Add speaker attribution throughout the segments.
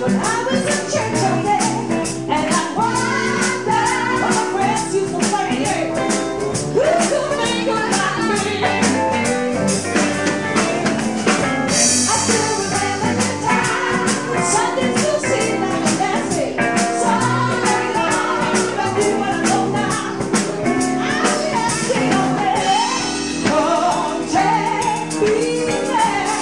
Speaker 1: When I was in church one day, and I wondered what my friends used to say, who's to think about me? I still remember the time when Sunday school seemed like a nasty. So long, I do what I know now. I just stay on there. Come take me there.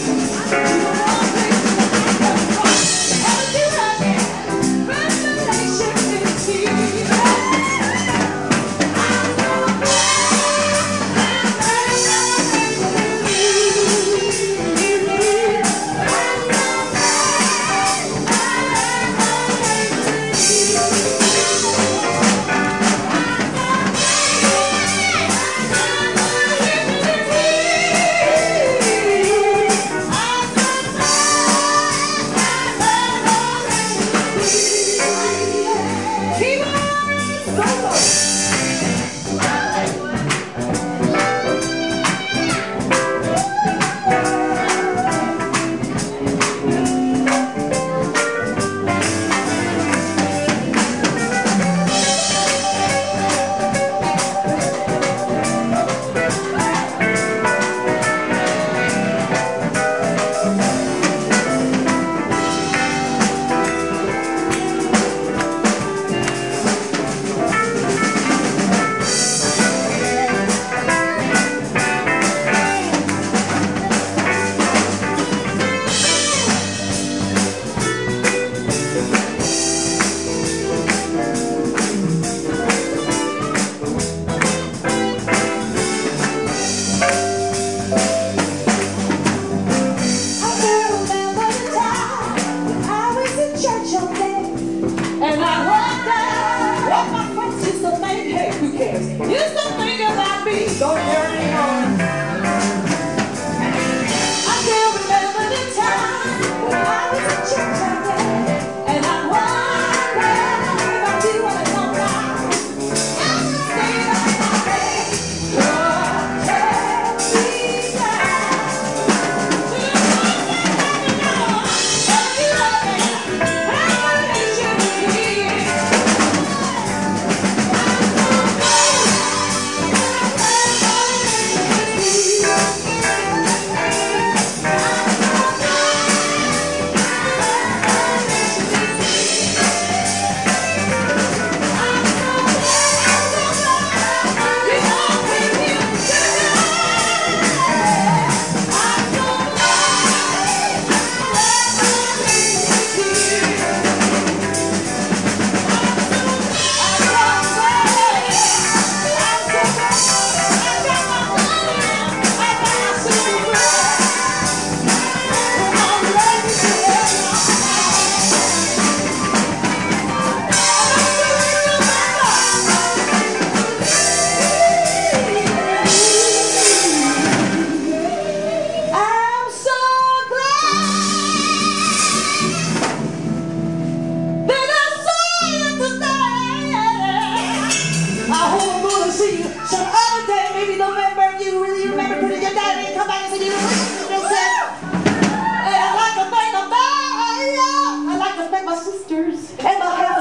Speaker 1: And I wonder what my friends used to make. Hey, who cares? Used to think about me. Don't care anymore. I still remember the time when I was in church one day, and I wonder if I do what I know now. I just stay on my way. Come take me down. See you some other day, maybe November, if you really remember putting your daddy and come back and say, I like to thank my sisters and my